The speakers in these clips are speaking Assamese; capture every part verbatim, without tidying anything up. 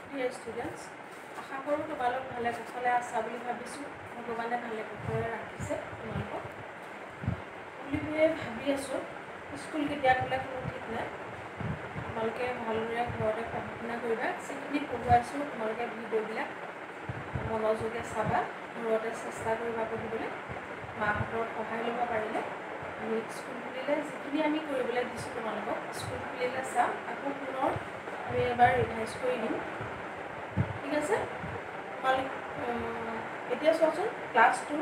Dear students, আশা কৰোঁ তোমালোক ভালে কুশলে আছা বুলি ভাবিছোঁ। ভগৱানে ভালে কুশলে ৰাখিছে তোমালোকক বুলি ভাবি আছোঁ। স্কুল কেতিয়া খোলে কোনো ঠিক নাই। তোমালোকে ভালদৰে ঘৰতে পঢ়া শুনা কৰিবা। যিখিনি পঢ়ুৱাইছোঁ তোমালোকে ভিডিঅ'বিলাক মনোযোগে চাবা, ঘৰতে চেষ্টা কৰিবা পঢ়িবলৈ। মাহঁতৰ সহায় ল'ব পাৰিলে আমি স্কুল খুলিলে যিখিনি আমি কৰিবলৈ দিছোঁ তোমালোকক স্কুল খুলিলে চাম, আকৌ পুনৰ আমি এবাৰ ৰিভাইজ কৰি দিম। ঠিক আছে, তোমালোক এতিয়া চোৱাচোন ক্লাছ টু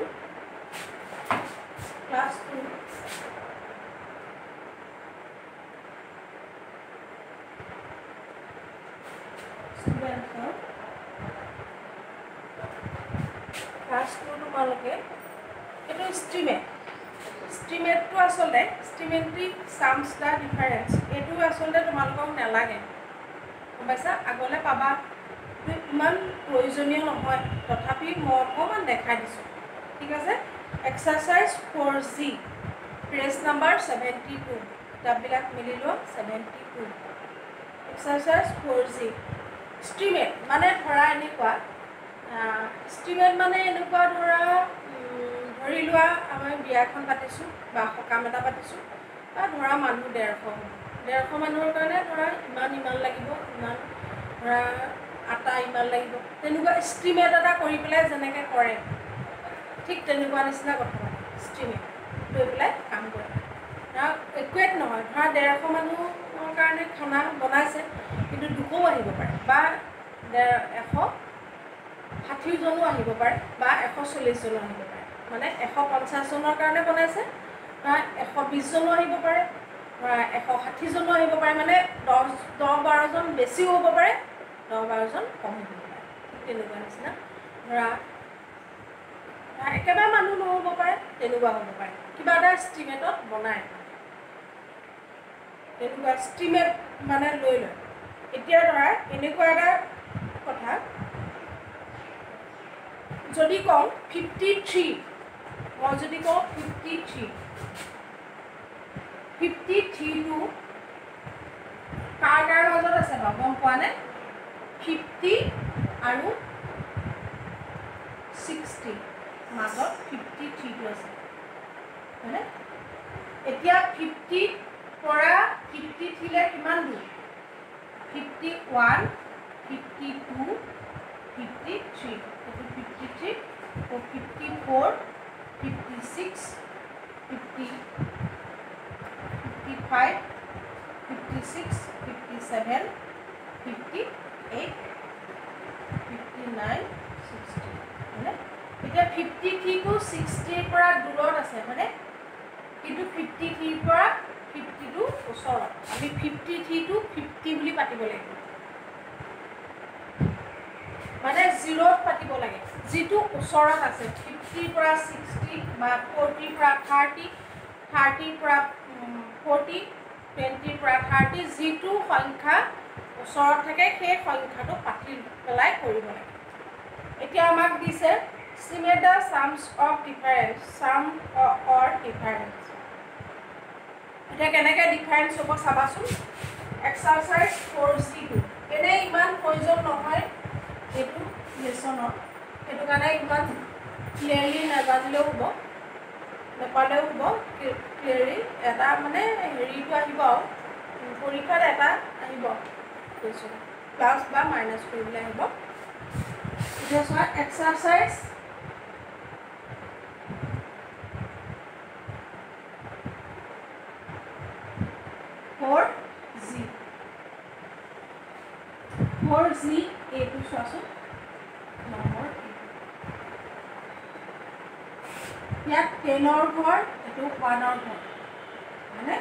ক্লাছ টু ষ্টুডেণ্টৰ ক্লাছ টু তোমালোকে এইটো ষ্ট্ৰীমেট ষ্ট্ৰীমেটটো আচলতে ষ্ট্ৰীমেট্ৰিক চামছ দ্য ডিফাৰেঞ্চ এইটো আচলতে তোমালোকক নালাগে, গম পাইছা? আগলৈ পাবা, ইমান প্ৰয়োজনীয় নহয়, তথাপি মই অকণমান দেখাই দিছোঁ। ঠিক আছে, exercise four G page number seventy two, কিতাপবিলাক মিলি লোৱা seventy two. Exercise four G estimate মানে ধৰা এনেকুৱা ষ্ট্ৰীমেট মানে এনেকুৱা ধৰা ধৰি লোৱা আমি বিয়া এখন পাতিছোঁ বা সকাম এটা পাতিছোঁ, বা ধৰা মানুহ ডেৰশ ডেৰশ মানুহৰ কাৰণে ধৰা ইমান ইমান লাগিব, ইমান ধৰা আটা ইমান লাগিব, তেনেকুৱা ষ্ট্ৰীমেট এটা কৰি পেলাই যেনেকৈ কৰে ঠিক তেনেকুৱা নিচিনা কথা মানে ষ্ট্ৰীমেট লৈ পেলাই কাম কৰে। ধৰা একোৱেট নহয়, ধৰা ডেৰশ মানুহৰ কাৰণে খানা বনাইছে, কিন্তু দুশও আহিব পাৰে বা ডেৰ এশ ষাঠিজনো আহিব পাৰে বা এশ চল্লিছজনো আহিব পাৰে। মানে এশ পঞ্চাছজনৰ কাৰণে বনাইছে, ধৰা এশ বিছজনো আহিব পাৰে, ধৰা এশ ষাঠিজনো আহিব পাৰে, মানে দহ দহ বাৰজন বেছিও হ'ব পাৰে, দহ বাৰজন কম হ'ব পাৰে। ঠিক তেনেকুৱা নিচিনা ধৰা একেবাৰে মানুহ নহ'ব পাৰে, তেনেকুৱা হ'ব পাৰে। কিবা এটা ষ্টিমেটত বনায়, তেনেকুৱা ষ্টিমেট মানে লৈ লয়। এতিয়া ধৰা এনেকুৱা এটা কথা, যদি কওঁ ফিফটি থ্ৰী, মই যদি কওঁ ফিফটি থ্ৰী ফিফটি থ্ৰীটো কাৰ কাৰ মাজত আছে বাৰু গম পোৱা নে? ফিফটি আৰু ছিক্সটি মাজত ফিফটি থ্ৰীটো আছে, হয়নে? এতিয়া ফিফটিৰ পৰা ফিফটি থ্ৰীলৈ কিমান দূৰ? Fifty one, fifty two, fifty three, এইটো fifty three, fifty four, fifty six, fifty fifty five, fifty six, fifty seven, fifty eight, fifty nine, sixty, হয়নে? এতিয়া ফিফটি থ্ৰীটো ছিক্সটিৰ পৰা দূৰত আছে, হয়নে? কিন্তু ফিফটি থ্ৰীৰ পৰা ফিফটিটো ওচৰত। আমি ফিফটি থ্ৰীটো ফিফটি বুলি পাতিব লাগিব, মানে জিৰ'ত পাতিব লাগে, যিটো ওচৰত আছে। ফিফটিৰ পৰা ছিক্সটি বা ফৰ্টিৰ পৰা থাৰ্টি, থাৰ্টিৰ পৰা ফৰ্টি, টুৱেণ্টিৰ পৰা থাৰ্টি, যিটো সংখ্যা ওচৰত থাকে সেই সংখ্যাটো পাতি পেলাই কৰিব লাগে। এতিয়া আমাক দিছে estimate the sums of difference, sum or difference. এতিয়া কেনেকৈ ডিফাৰেঞ্চ হ'ব চাবাচোন। এক্সাৰচাইজ ফ'ৰ জিটো এনেই ইমান প্ৰয়োজন নহয় এইটো লেচনত, সেইটো কাৰণে ইমান ক্লিয়াৰলি নাজানিলেও হ'ব, নেপালেও হ'ব। ক্লিয়াৰলি এটা মানে হেৰিটো আহিব আৰু পৰীক্ষাত এটা আহিব কুৱেশ্যন, প্লাছ বা মাইনাছ কৰিবলৈ আহিব। এতিয়া চোৱা exercise four G four G এইটো চোৱাচোন নম্বৰ ইয়াত টেনৰ ঘৰ, এইটো ওৱানৰ ঘৰ, হয়নে?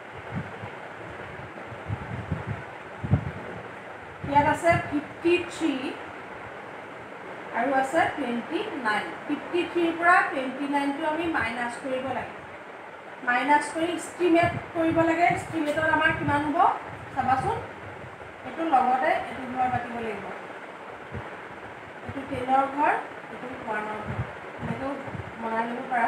ইয়াত আছে ফিফটি থ্ৰী আৰু আছে টুৱেণ্টি নাইন। ফিফটি থ্ৰীৰ পৰা টুৱেণ্টি নাইনটো আমি মাইনাছ কৰিব লাগে, মাইনাছ কৰি ষ্টিমেট কৰিব লাগে। ষ্টিমেটত আমাৰ কিমান হ'ব চাবাচোন, এইটো লগতে এইটো ঘৰ পাতিব লাগিব, এইটো টেনৰ ঘৰ, এইটো ওৱানৰ ঘৰ, এনেকৈও বনাই ল'ব পাৰা,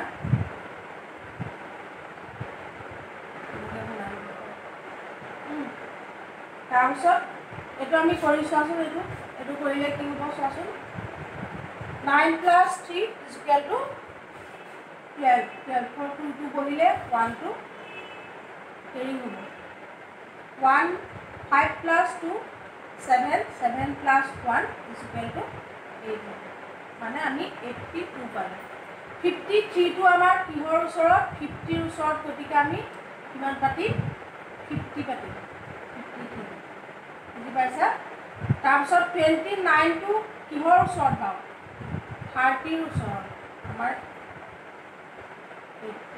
এনেকৈ বনাই ল'ব পাৰা। তাৰপিছত এইটো আমি কৰি চোৱাচোন এইটো এইটো কৰিলে কি হ'ব চোৱাচোন nine plus three is equal to twelve টুৱেল্ভৰ টু টু বহিলে ওৱানটো হেৰি হ'ব one five plus two seven seven plus one is equal to eight হ'ব মানে আমি এইটটি টু পালোঁ ফিফটি থ্ৰীটো আমাৰ কিহৰ ওচৰত ফিফটিৰ ওচৰত গতিকে আমি কিমান পাতিম ফিফটি পাতিম ফিফটি থ্ৰী বুজি পাইছা তাৰপিছত টুৱেণ্টি নাইনটো কিহৰ ওচৰত বাৰু থাৰ্টিৰ ওচৰত আমাৰ এইটটি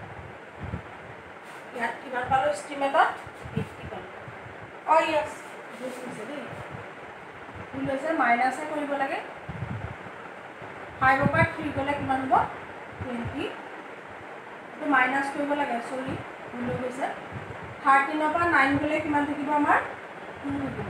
ইয়াত কিমান পালোঁ ষ্টিমেটত এইটটি পালোঁ অঁ য়েছ ভুল হৈছে দেই ভুল হৈছে মাইনাছে কৰিব লাগে ফাইভৰ পৰা থ্ৰী গ'লে কিমান হ'ব টুৱেণ্টি এইটো মাইনাছ কৰিব লাগে চৰি ভুল হৈ গৈছে থাৰ্টিনৰ পৰা নাইন গ'লে কিমান থাকিব আমাৰ টু থাকিব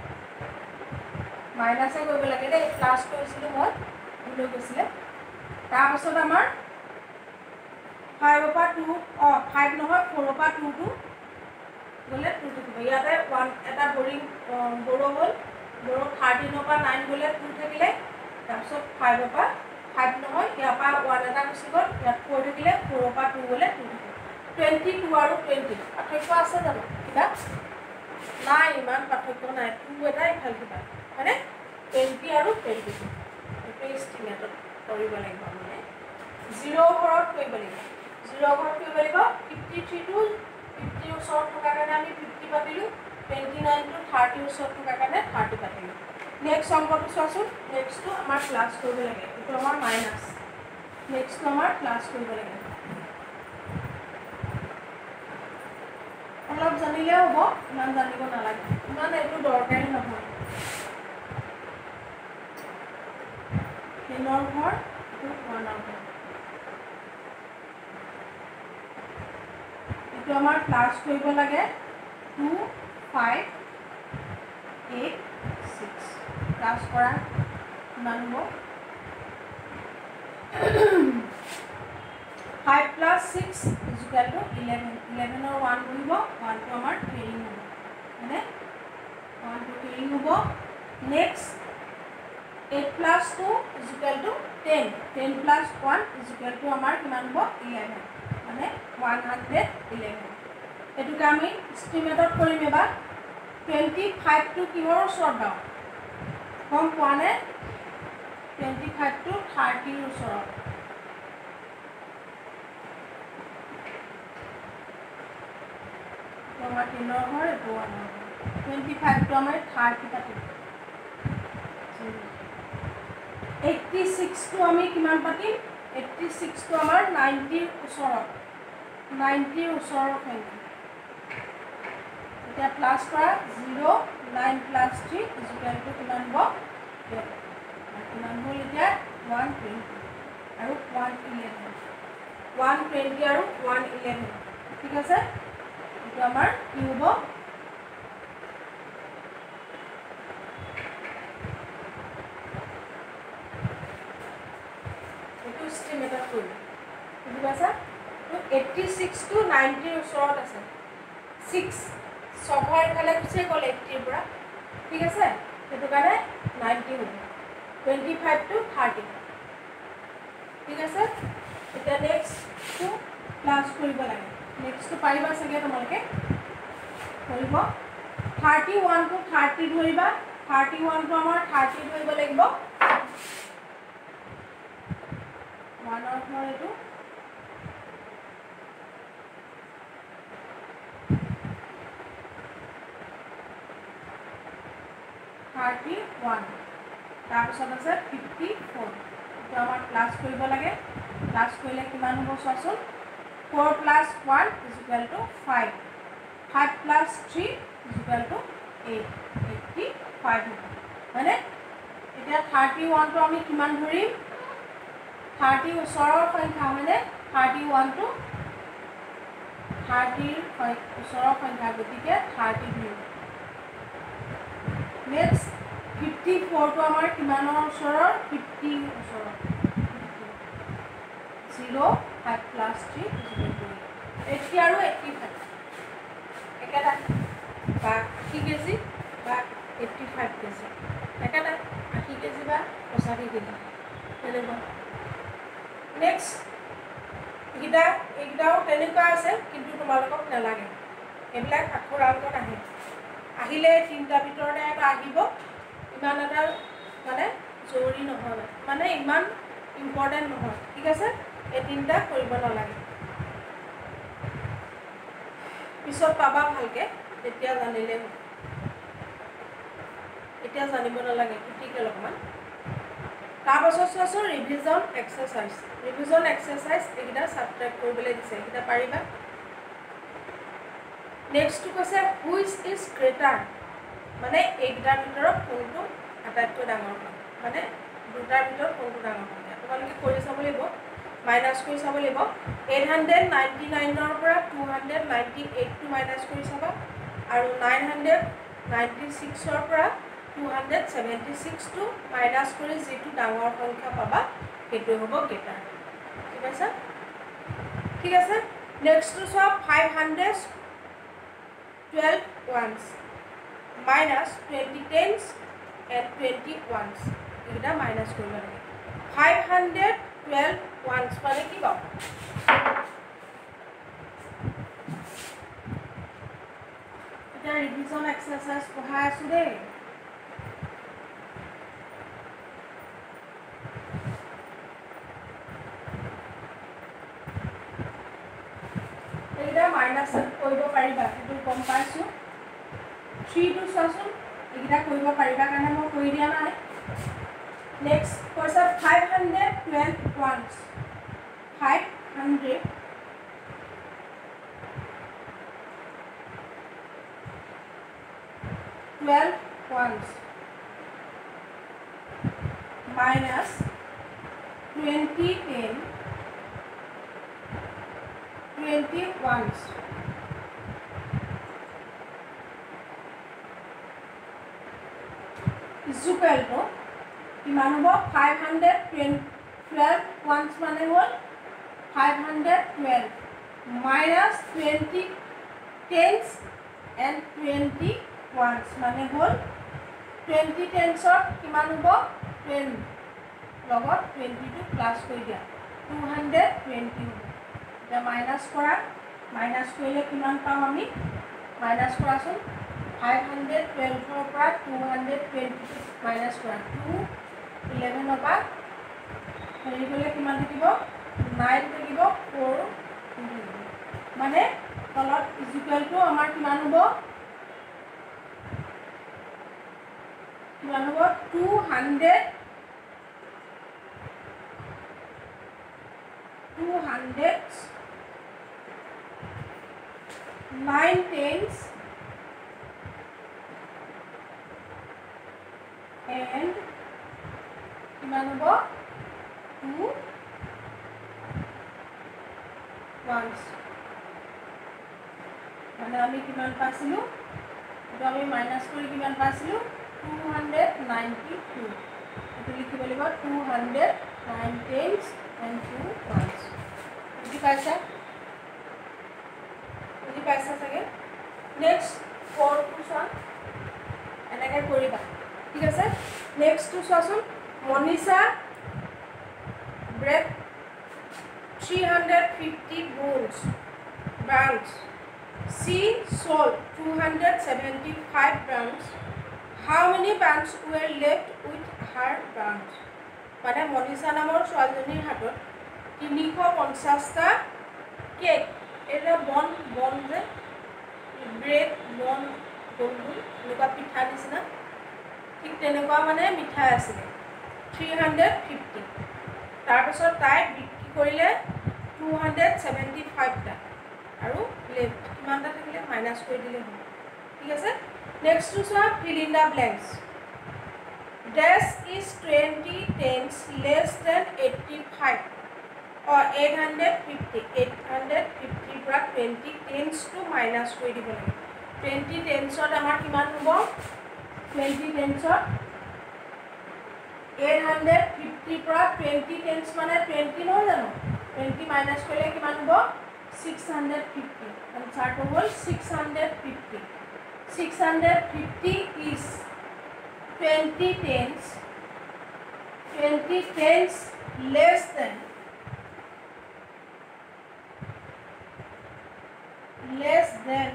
মাইনাছে কৰিব লাগে দেই প্লাছ কৰিছিলোঁ মই ভুল হৈ গৈছিলে তাৰপাছত আমাৰ ফাইভৰ পৰা টু অঁ ফাইভ নহয় ফ'ৰৰ পৰা টুটো গ'লে টু থাকিব ইয়াতে ওৱান এটা বৰিং বড়ো হ'ল বড়ো থাৰ্টিনৰ পৰা নাইন গ'লে টু থাকিলে তাৰপিছত ফাইভৰ পৰা ফাইভ নহয় ইয়াৰ পৰা ওৱান এটা গুচি গ'ল ইয়াত ফ'ৰ থাকিলে ফ'ৰৰ পৰা টু গ'লে টু থাকিব টুৱেণ্টি টু আৰু টুৱেণ্টি পাৰ্থক্য আছে জানো কিবা নাই ইমান পাৰ্থক্য নাই টু এটা ইফাল কিবা হয়নে টুৱেণ্টি আৰু টুৱেণ্টি টু এইটো ইষ্টিমেটত কৰিব লাগিব মানে জিৰ' ঘৰত কৰিব লাগিব জিৰ' ঘৰত কৰিব লাগিব ফিফটি থ্ৰী টু ফিফটিৰ ওচৰত থকাৰ কাৰণে আমি ফিফটি পাতিলোঁ টুৱেণ্টি নাইনটো থাৰ্টিৰ ওচৰত থকাৰ কাৰণে থাৰ্টি পাতিলোঁ নেক্সট অংকটো চোৱাচোন নেক্সটটো আমাৰ প্লাছ কৰিব লাগে এইটো আমাৰ মাইনাছ নেক্সটটো আমাৰ প্লাছ কৰিব লাগে অলপ জানিলেও হ'ব ইমান জানিব নালাগে ইমান এইটো দৰকাৰী নহয় টেনৰ ঘৰ এইটো ওৱানৰ ঘৰ এইটো আমাৰ প্লাছ কৰিব লাগে two five eight six plus কৰা কিমান হ'ব five plus six is equal to eleven ইলেভেনৰ ওৱান বহিব ওৱানটো আমাৰ কেৰিং হ'ব হয়নে ওৱানটো কেৰিং হ'ব next eight plus two is equal to ten ten plus one is equal to আমাৰ কিমান হ'ব ইলেভেন মানে ওৱান হাণ্ড্ৰেড ইলেভেন এইটোকে আমি ষ্টিমেটত কৰিম এবাৰ টুৱেণ্টি ফাইভটো কিহৰ ওচৰত বাৰু গম পোৱা নে টুৱেণ্টি ফাইভটো থাৰ্টিৰ ওচৰত আমাৰ টেনৰ ঘৰ এইটো ওৱানৰ ঘৰ টুৱেণ্টি ফাইভটো আমাৰ থাৰ্টি পাতিম এইটটি ছিক্সটো আমি কিমান পাতিম এইটটি ছিক্সটো আমাৰ নাইণ্টিৰ ওচৰত নাইণ্টিৰ ওচৰৰ সংখ্যা এতিয়া প্লাছ কৰা zero' nine plus three is equal to কিমান হ'ব কিমান হ'ল এতিয়া ওৱান টুৱেণ্টি আৰু ওৱান ইলেভেন ওৱান টুৱেণ্টি আৰু ওৱান ইলেভেন ঠিক আছে এইটো আমাৰ কি হ'ব এইটো ষ্টিমেটত কৰিম বুজি পাইছা এইটটি ছিক্স টু নাইণ্টিৰ ওচৰত আছে ছিক্স ছঘৰ ইফালে গুচিয়ে গ'ল এইটটিৰ পৰা ঠিক আছে সেইটো কাৰণে নাইণ্টি হ'ব টুৱেণ্টি ফাইভ টু থাৰ্টি ঠিক আছে এতিয়া নেক্সটটো প্লাছ কৰিব লাগে নেক্সটটো পাৰিবা চাগে তোমালোকে কৰিব থাৰ্টি ওৱানটো থাৰ্টি ধৰিবা থাৰ্টি ওৱানটো আমাৰ থাৰ্টি ধৰিব লাগিব ওৱানৰ ঘৰ এইটো থাৰ্টি ওৱান তাৰপিছত আছে ফিফটি ফ'ৰ এইটো আমাৰ প্লাছ কৰিব লাগে প্লাছ কৰিলে কিমান হ'ব চোৱাচোন four plus one is equal to five five plus three is equal to eight eighty five হ'ব হয়নে এতিয়া থাৰ্টি ওৱানটো আমি কিমান ধৰিম থাৰ্টি ওচৰৰ সংখ্যা হয়নে থাৰ্টি ওৱানটো থাৰ্টিৰ ওচৰৰ সংখ্যা গতিকে থাৰ্টি ধৰিম নেক্সট ফিফটি ফ'ৰটো আমাৰ কিমানৰ ওচৰৰ ফিফটি ওচৰৰ zero' five plus three eighty আৰু এইটটি ফাইভ একেটা বা আশী কেজি বা এইট্টি ফাইভ কেজি একেটা আশী কেজি বা পঁচাশী কেজি তেনেকুৱা নেক্সট এইকেইটা এইকেইটাও তেনেকুৱা আছে কিন্তু তোমালোকক নালাগে এইবিলাক আখৰ আউটত আহে আহিলে তিনিটা ভিতৰতে এটা আহিব ইমান এটা মানে জৰুৰী নহয় মানে ইমান ইম্পৰ্টেণ্ট নহয় ঠিক আছে এই তিনিটা কৰিব নালাগে পিছত পাবা ভালকৈ তেতিয়া জানিলে এতিয়া জানিব নালাগে ক্ৰিটিকেল অকণমান তাৰপাছত চোৱাচোন ৰিভিজন এক্সাৰচাইজ ৰিভিজন এক্সাৰচাইজ এইকেইটা ছাবট্ৰেক্ট কৰিবলৈ দিছে এইকেইটা পাৰিবা নেক্সটটো কৈছে হুইচ ইজ গ্ৰেটাৰ মানে এইকেইটাৰ ভিতৰত কোনটো আটাইতকৈ ডাঙৰ হয় মানে দুটাৰ ভিতৰত কোনটো ডাঙৰ হয় তোমালোকে কৰি চাব লাগিব মাইনাছ কৰি চাব লাগিব এইট হাণ্ড্ৰেড নাইণ্টি নাইনৰ পৰা টু হাণ্ড্ৰেড নাইণ্টি এইটটো মাইনাছ কৰি চাবা আৰু নাইন হাণ্ড্ৰেড নাইণ্টি ছিক্সৰ পৰা টু হাণ্ড্ৰেড ছেভেণ্টি ছিক্সটো মাইনাছ কৰি যিটো ডাঙৰ সংখ্যা পাবা সেইটো হ'ব গ্ৰেটাৰ ঠিক আছে ঠিক আছে নেক্সটটো চোৱা five hundred twelve ones minus twenty tens and twenty ones এইকেইটা মাইনাছ কৰিব লাগে ফাইভ হাণ্ড্ৰেড টুৱেল্ভ ওৱানছ মানে কি পাব এতিয়া ৰিভিজন এক্সাৰচাইজ পঢ়াই আছোঁ দেই এইকেইটা মাইনাছ কৰিব পাৰিবা সেইটো গম পাইছোঁ থ্ৰীটো চোৱাচোন এইকেইটা কৰিব পাৰিবা কাৰণে মই কৰি দিয়া নাই নেক্সট কৈছে five hundred twelve ones five hundred twelve ones minus twenty ten twenty ones equal to কিমান হ'ব ফাইভ হাণ্ড্ৰেড টুৱেল্ভ ওৱানছ মানে হ'ল five hundred twelve minus twenty tens and twenty ones মানে হ'ল টুৱেণ্টি টেনছৰ কিমান হ'ব টেন লগত টুৱেণ্টিটো প্লাছ কৰি দিয়া টু হাণ্ড্ৰেড টুৱেণ্টি হ'ব এতিয়া মাইনাছ কৰা মাইনাছ কৰিলে কিমান পাম আমি মাইনাছ কৰাচোন ফাইভ হাণ্ড্ৰেড টুৱেল্ভৰ পৰা টু হাণ্ড্ৰেড টুৱেণ্টি মাইনাছ কৰা টু ইলেভেনৰ পৰা হেৰি কৰিলে কিমান থাকিব নাইন থাকিব ফ'ৰ মানে তলত ইকুৱেলটো আমাৰ কিমান হ'ব কিমান হ'ব two hundred two hundred nine tens and কিমান হ'ব টু ওৱানছ মানে আমি কিমান পাইছিলোঁ এইটো আমি মাইনাছ কৰি কিমান পাইছিলোঁ টু হাণ্ড্ৰেড নাইণ্টি টু এইটো লিখিব লাগিব two hundred nine tens and two ones বুজি পাইছা বুজি পাইছা চাগে নেক্সট ফ'ৰটো চোৱা এনেকৈ কৰিবা ঠিক আছে নেক্সটটো চোৱাচোন Manisha bread three hundred fifty buns browns she sold two hundred seventy-five browns how many browns were left with her browns মানে মনিষা নামৰ ছোৱালীজনীৰ হাতত তিনিশ পঞ্চাছটা কেক এটা বন বন যে ব্ৰেড বন গোল গোল এনেকুৱা পিঠা নিচিনা ঠিক তেনেকুৱা মানে মিঠাই আছিলে থ্ৰী হাণ্ড্ৰেড ফিফটি তাৰপিছত তাই বিক্ৰী কৰিলে টু হাণ্ড্ৰেড ছেভেণ্টি ফাইভটা আৰু লেফ্ট কিমানটা থাকিলে মাইনাছ কৰি দিলে হ'ব ঠিক আছে নেক্সটটো চোৱা fill in the blanks dash is twenty tens less than eighty five uh eight hundred fifty eight hundred ফিফটিৰ পৰা টুৱেণ্টি টেন্সটো মাইনাছ কৰি দিব লাগে টুৱেণ্টি টেন্সত আমাৰ কিমান হ'ব টুৱেণ্টি টেন্সত এইট হাণ্ড্ৰেড ফিফটিৰ পৰা টুৱেণ্টি টেন্স মানে টুৱেণ্টি নহয় জানো টুৱেণ্টি মাইনাছ কৰিলে কিমান হ'ব ছিক্স হাণ্ড্ৰেড ফিফটি আনচাৰটো হ'ল six hundred fifty six hundred fifty is twenty tens twenty tens less than less than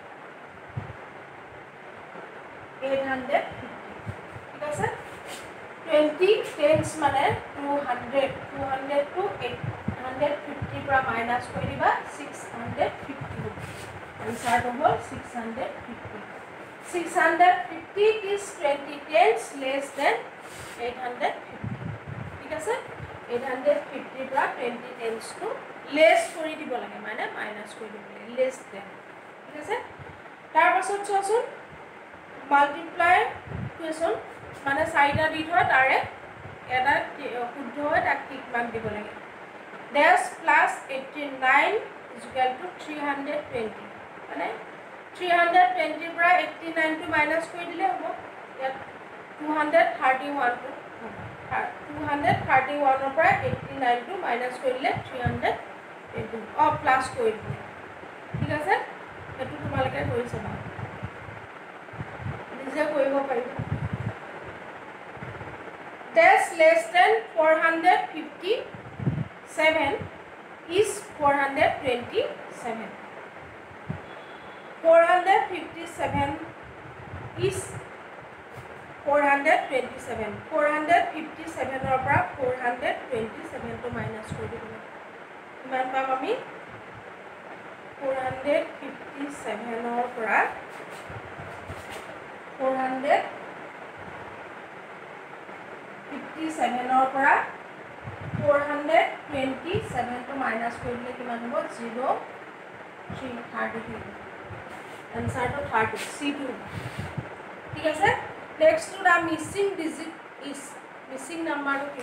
eight hundred fifty ঠিক আছে twenty tens মানে two hundred two hundred to eight hundred fifty পৰা মাইনাস কৰি দিবা six hundred fifty আনসার হল six hundred fifty six hundred fifty is twenty tens less than eight hundred fifty ঠিক আছে eight hundred fifty পৰা twenty tens to less কৰি দিব লাগে মানে মাইনাস কৰি দিব লাগে less than ঠিক আছে তাৰ পাছত চোৱাচোন মাল্টিপ্লাই কুৱেশ্যন মানে চাৰিটা দি থোৱা তাৰে এটা শুদ্ধ হয় তাক টিক মাৰ্ক দিব লাগে dash plus eighty-nine is equal to three hundred twenty মানে three hundred twenty পৰা eighty-nine to মাইনাস কৰি দিলে হ'ব ইয়াত two hundred thirty-one to two hundred thirty-one ৰ পৰা eighty-nine to মাইনাস কৰি দিলে three hundred twenty uh plus কৰি দিলে ঠিক আছে এটো তোমালকে কৰিছে না নিজে কৰিব পাৰিবা dash less than four hundred fifty-seven is four hundred twenty-seven four hundred fifty-seven is four hundred twenty-seven four hundred fifty-seven ৰ পৰা four hundred twenty-seven to minus কৰি দিব কিমান পাম আমি four hundred fifty-seven ৰ পৰা four hundred fifty-seven ৰ পৰা four hundred twenty-seven to minus কৰি দিলে কিমান হ'ব zero three thirty-three आंसर तो thirty C two ঠিক আছে next to the missing digit is missing number কি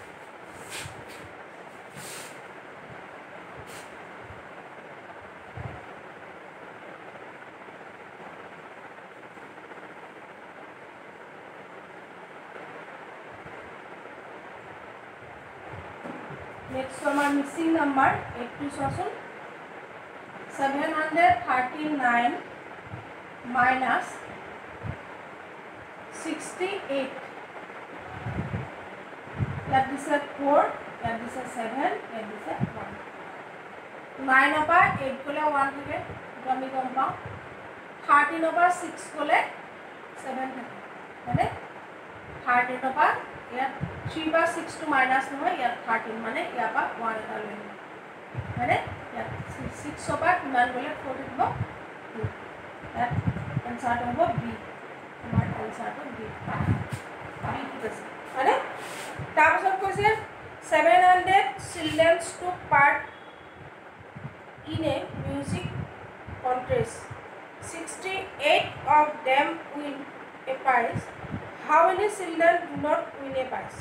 नेक्स्ट हमारा मिसिंग नंबर eighty सोसन seven hundred thirty-nine minus sixty-eight that is a four that is a seven that is a one nine over eight कोले one থাকে তো আমি গম পাও thirteen over six কোলে seven থাকে মানে thirteen over ইয়াত three by six to minus নহয় ইয়াত thirteen মানে ইয়া পা one এটা লৈ মানে ইয়াত six over কিমান গলে four থাকিব ইয়াত आंसर হ'ব b আমার आंसर তো b b ঠিক আছে মানে তাৰপিছত কৈছে seven hundred children took part in a music contest sixty-eight of them win a prize how many children do not win a prize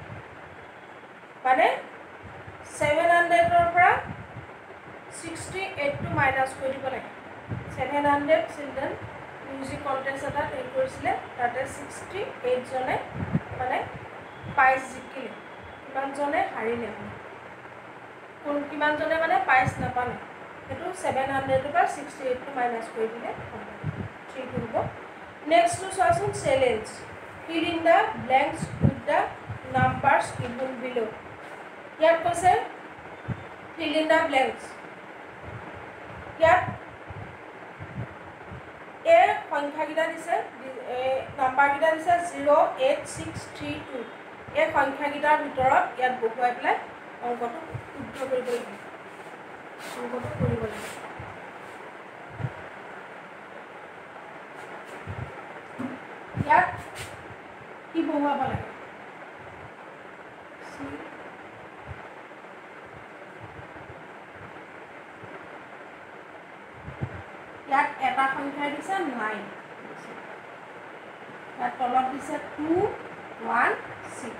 মানে seven hundred ৰ পৰা sixty-eight to minus কৰি দিব লাগে seven hundred children music contest এটা হেৰি কৰিছিলে তাতে sixty-eight জনে মানে প্ৰাইজ জিকিলে কিমান জনে হাৰিলে কোন কিমান জনে মানে প্ৰাইজ নাপালে এটো seven hundred ৰ পৰা sixty-eight to মাইনাস কৰি দিলে ঠিক হ'ব next to solution challenge fill in the blanks with the numbers given below ইয়াত কৈছে fill in the blanks ইয়াত এ সংখ্যা গিটা দিছে নাম্বার গিটা দিছে zero eight six three two এই সংখ্যা গিটাৰ ভিতৰত ইয়াত বহুৱাই পেলাই অংকটো শুদ্ধ কৰিব লাগিব অংকটো কৰিব লাগিব ইয়াত কি বহুৱাব লাগে ইয়াত এটা সংখ্যা দিছে nine ইয়াত তলত দিছে two one six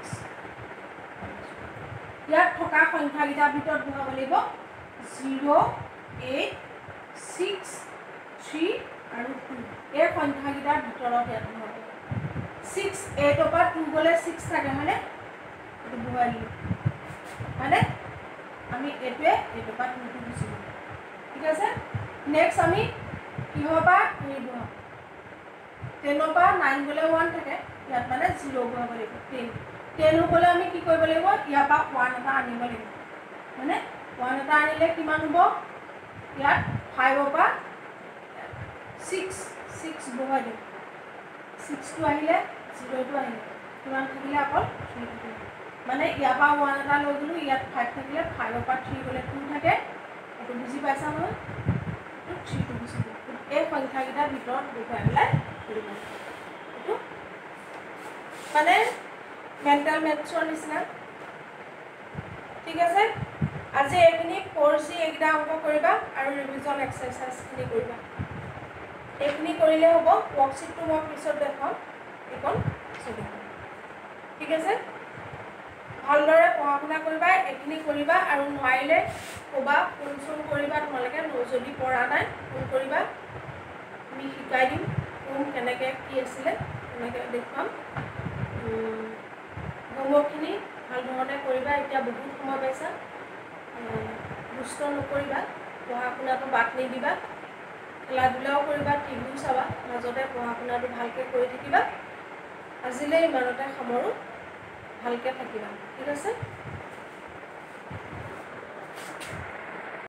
ইয়াত থকা সংখ্যা গিটাৰ ভিতৰত বহুৱাব লাগিব zero eight six three আৰু two এই সংখ্যা গিটাৰ ভিতৰত ইয়াত বহুৱাব six eight ৰ পৰা two গলে six থাকে মানে এটো বহুৱাই দিলো মানে আমি এটোৱে এটো পৰা two দিছো ঠিক আছে নেক্সট আমি কি হবা এই বহুৱাম ten ৰ পৰা nine গলে one থাকে ইয়াত মানে জিৰ' বহাব লাগিব টেন টেন হ'বলৈ আমি কি কৰিব লাগিব ইয়াৰ পৰা ওৱান এটা আনিব লাগিব মানে ওৱান এটা আনিলে কিমান হ'ব ইয়াত ফাইভৰ পৰা ছিক্স ছিক্স বহাই দিম ছিক্সটো আহিলে জিৰ'টো আহিলে কিমান থাকিলে অকল থ্ৰী থাকিলে মানে ইয়াৰ পৰা ওৱান এটা লৈ গ'লোঁ ইয়াত ফাইভ থাকিলে ফাইভৰ পৰা থ্ৰী গ'লে টু থাকে এইটো বুজি পাইছা নহয় এইটো থ্ৰীটো গুচি গ'ল এই সংখ্যাকেইটাৰ ভিতৰত দেখুৱাই পেলাই কৰিব এইটো মানে মেণ্টেল মেথছৰ নিচিনা ঠিক আছে আজি এইখিনি ফ'ৰ চি এইকেইটা অংক কৰিবা আৰু ৰিভিজন এক্সাৰচাইজখিনি কৰিবা এইখিনি কৰিলে হ'ব ৱৰ্কশ্বিটটো মই পিছত দেখাম এইখন চলি ঠিক আছে ভালদৰে পঢ়া শুনা কৰিবা এইখিনি কৰিবা আৰু নোৱাৰিলে ক'বা ফোন চোন কৰিবা তোমালোকে যদি পৰা নাই ফোন কৰিবা আমি শিকাই দিম কোন কেনেকৈ কি আছিলে তেনেকৈ দেখুৱাম হোমৱৰ্কখিনি ভাল ধৰণে কৰিবা এতিয়া বহুত সময় পাইছা দুষ্ট নকৰিবা পঢ়া শুনাটো বাদ নিদিবা খেলা ধূলাও কৰিবা টিভিও চাবা মাজতে পঢ়া শুনাটো ভালকৈ কৰি থাকিবা আজিলৈ ইমানতে সামৰোঁ ভালকৈ থাকিবা ঠিক আছে